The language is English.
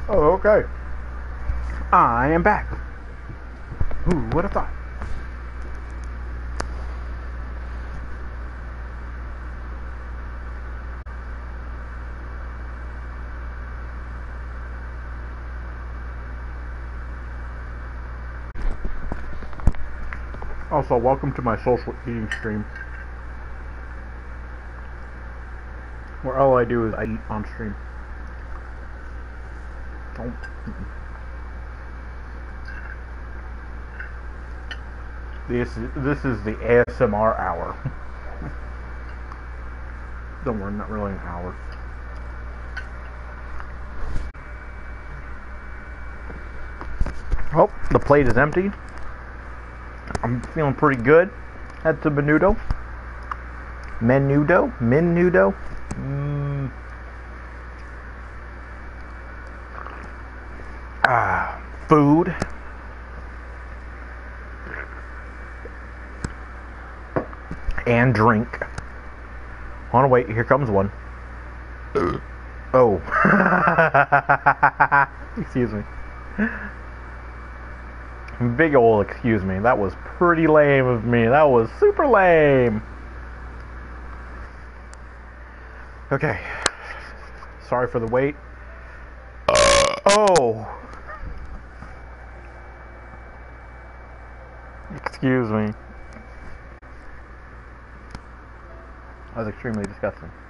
Oh, okay. I am back. Who would have thought? Also, welcome to my social eating stream, where all I do is I eat on stream. Don't. This is the ASMR hour. Don't worry, not really an hour. Oh, the plate is empty. I'm feeling pretty good. Had some menudo. Menudo. Food. And drink. Hold on, wait, here comes one. Oh. Excuse me. Big ol' excuse me. That was pretty lame of me. That was super lame. Okay. Sorry for the wait. Oh. Excuse me. That was extremely disgusting.